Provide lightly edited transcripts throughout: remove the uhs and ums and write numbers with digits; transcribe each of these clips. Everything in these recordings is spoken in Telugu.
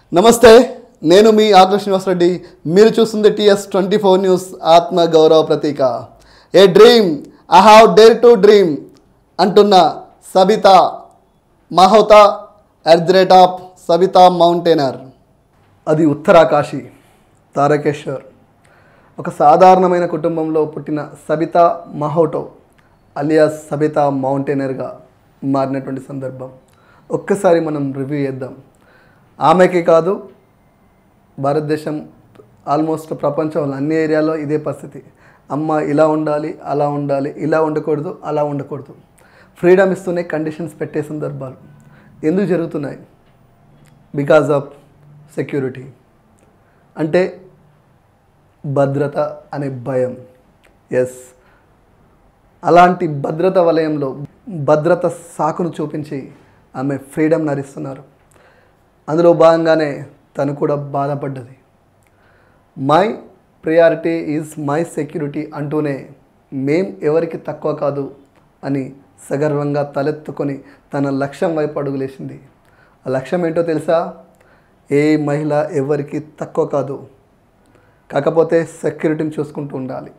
నమస్తే, నేను మీ ఆదర్శ్ శ్రీనివాస్ రెడ్డి. మీరు చూస్తుంది TS24 న్యూస్ ఆత్మ గౌరవ ప్రతీక. A dream I have dare to dream అంటున్న సబితా మహోతా @ సబితా మౌంటైనర్. అది ఉత్తరాకాశి తారకేశ్వర్. ఒక సాధారణమైన కుటుంబంలో పుట్టిన సబితా మహోటో అలియాస్ సబితా మౌంటైనర్గా మారినటువంటి సందర్భం ఒక్కసారి మనం రివ్యూ చేద్దాం. ఆమెకి కాదు, భారతదేశం ఆల్మోస్ట్ ప్రపంచంలో అన్ని ఏరియాలో ఇదే పరిస్థితి. అమ్మ ఇలా ఉండాలి, అలా ఉండాలి, ఇలా ఉండకూడదు, అలా ఉండకూడదు. ఫ్రీడమ్ ఇస్తూనే కండిషన్స్ పెట్టే సందర్భాలు ఎందుకు జరుగుతున్నాయి? బికాజ్ ఆఫ్ సెక్యూరిటీ, అంటే భద్రత అనే భయం. ఎస్, అలాంటి భద్రత వలయంలో భద్రత సాకును చూపించి ఆమె ఫ్రీడమ్ నరిస్తున్నారు. అందులో భాగంగానే తను కూడా బాధపడ్డది. My priority is my security అంటూనే మేం ఎవరికి తక్కువ కాదు అని సగర్వంగా తలెత్తుకొని తన లక్ష్యం వైపు అడుగులేసింది. ఆ లక్ష్యం ఏంటో తెలుసా? ఏ మహిళ ఎవరికి తక్కువ కాదు, కాకపోతే సెక్యూరిటీని చూసుకుంటూ ఉండాలి.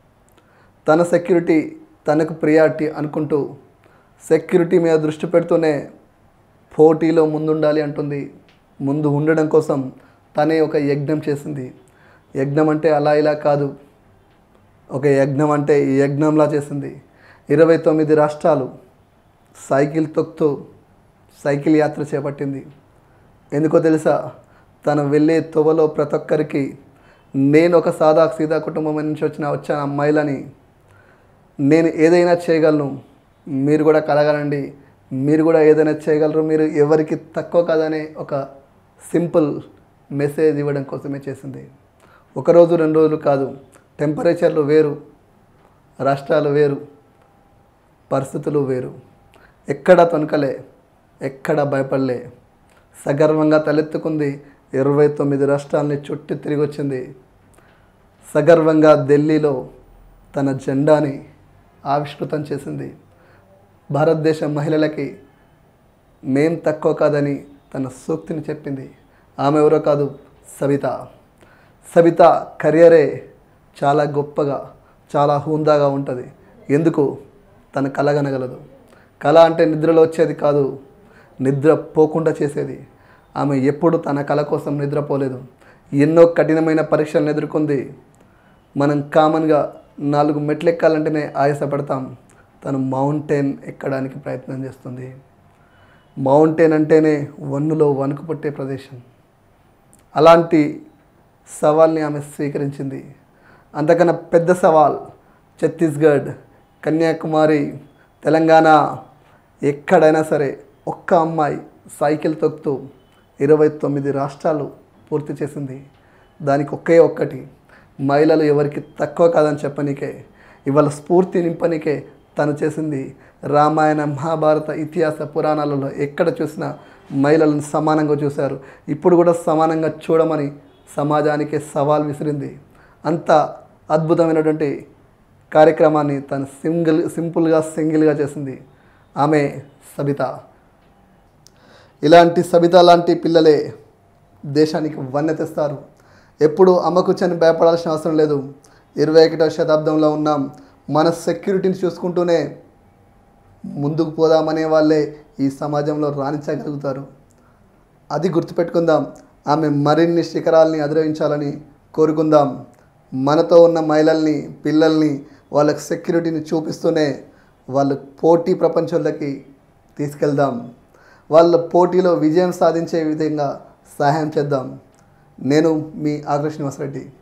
తన సెక్యూరిటీ తనకు ప్రియారిటీ అనుకుంటూ సెక్యూరిటీ మీద దృష్టి పెడుతూనే పోటీలో ముందుండాలి అంటుంది. ముందు ఉండడం కోసం తనే ఒక యజ్ఞం చేసింది. యజ్ఞం అంటే అలా ఇలా కాదు, ఒక యజ్ఞం అంటే ఈ యజ్ఞంలా చేసింది. 29 రాష్ట్రాలు సైకిల్ తొక్కుతూ సైకిల్ యాత్ర చేపట్టింది. ఎందుకో తెలుసా? తను వెళ్ళే తొవలో ప్రతి ఒక్కరికి నేను ఒక సీదా కుటుంబం నుంచి వచ్చిన అమ్మాయిలని, నేను ఏదైనా చేయగలను, మీరు కూడా కలగలండి, మీరు కూడా ఏదైనా చేయగలరు, మీరు ఎవరికి తక్కువ కాదనే ఒక సింపుల్ మెసేజ్ ఇవ్వడం కోసమే చేసింది. ఒకరోజు 2 రోజులు కాదు, టెంపరేచర్లు వేరు, రాష్ట్రాలు వేరు, పరిస్థితులు వేరు. ఎక్కడ తొనకలే, ఎక్కడ భయపడలే, సగర్వంగా తలెత్తుకుంది. 29 రాష్ట్రాలని చుట్టి తిరిగి వచ్చింది. సగర్వంగా ఢిల్లీలో తన జెండాని ఆవిష్కృతం చేసింది. భారతదేశ మహిళలకి మేం తక్కువ కాదని తన సూక్తిని చెప్పింది. ఆమె ఎవరో కాదు, సబితా. సబితా కెరియరే చాలా గొప్పగా, చాలా హుందాగా ఉంటుంది. ఎందుకు? తన కలగనగలదు. కళ అంటే నిద్రలో వచ్చేది కాదు, నిద్ర పోకుండా చేసేది. ఆమె ఎప్పుడు తన కళ కోసం నిద్రపోలేదు. ఎన్నో కఠినమైన పరీక్షలను ఎదుర్కొంది. మనం కామన్గా 4 మెట్లు ఎక్కాలంటేనే ఆయాసపడతాం. తను మౌంటైన్ ఎక్కడానికి ప్రయత్నం చేస్తుంది. మౌంటైన్ అంటేనే వన్నులో వణుకు పుట్టే ప్రదేశం. అలాంటి సవాల్ని ఆమె స్వీకరించింది. అంతకన్నా పెద్ద సవాల్ ఛత్తీస్గఢ్, కన్యాకుమారి, తెలంగాణ, ఎక్కడైనా సరే ఒక్క అమ్మాయి సైకిల్ తొక్కుతూ 29 రాష్ట్రాలు పూర్తి చేసింది. దానికి ఒక్కటి, మహిళలు ఎవరికి తక్కువ కాదని చెప్పనీకే, ఇవాళ స్ఫూర్తి నింపనికే తను చేసింది. రామాయణ, మహాభారత, ఇతిహాస పురాణాలలో ఎక్కడ చూసినా మహిళలను సమానంగా చూశారు. ఇప్పుడు కూడా సమానంగా చూడమని సమాజానికి సవాల్ విసిరింది. అంత అద్భుతమైనటువంటి కార్యక్రమాన్ని తను సింగిల్గా చేసింది ఆమె సబితా. ఇలాంటి సబితా లాంటి పిల్లలే దేశానికి వన్నె తెస్తారు. ఎప్పుడు అమ్మకుచ్చని భయపడాల్సిన అవసరం లేదు. 21వ శతాబ్దంలో ఉన్నాం. మన సెక్యూరిటీని చూసుకుంటూనే ముందుకు పోదామనే వాళ్ళే ఈ సమాజంలో రాణించగలుగుతారు. అది గుర్తుపెట్టుకుందాం. ఆమె మరిన్ని శిఖరాల్ని అధిరోహించాలని కోరుకుందాం. మనతో ఉన్న మహిళల్ని, పిల్లల్ని, వాళ్ళకి సెక్యూరిటీని చూపిస్తూనే వాళ్ళ పోటీ ప్రపంచంలోకి తీసుకెళ్దాం. వాళ్ళ పోటీలో విజయం సాధించే విధంగా సహాయం చేద్దాం. నేను మీ ఆదర్శ్ శ్రీనివాస్ రెడ్డి.